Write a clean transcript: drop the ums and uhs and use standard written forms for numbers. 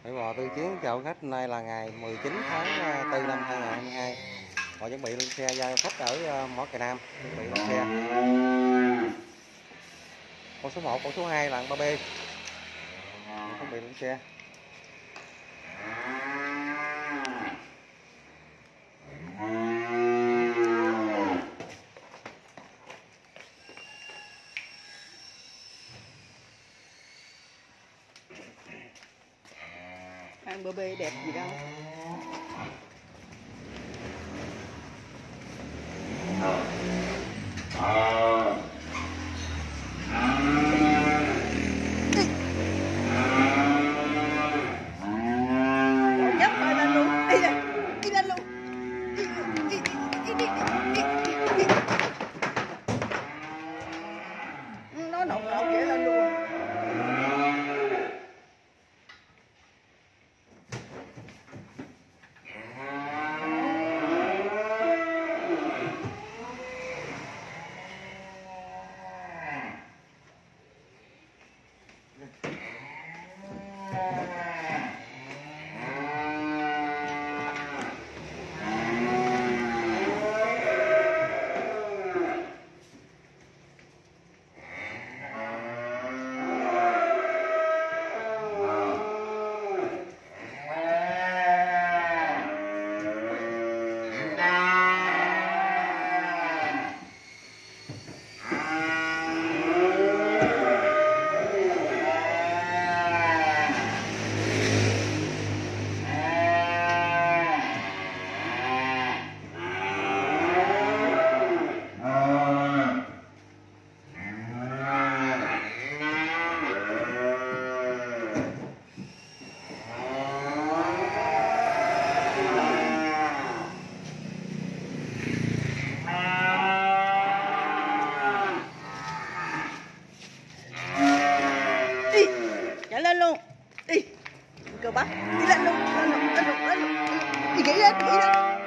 Bẫy bò Tư Chiến chào khách. Hôm nay là ngày 19 tháng 4 năm 2022. Họ chuẩn bị lên xe giao khách ở Mỏ Cày Nam, chuẩn bị lên xe. Con số 1, con số 2 là 3B. Chuẩn bị lên xe. Hàng bờ bê đẹp gì đâu. Dắt rồi lên luôn, đi lên luôn. Nó nột vậy lên luôn. Chạy lên luôn, đi, cơ bắp, đi lên luôn, lên luôn, đi kỹ lên,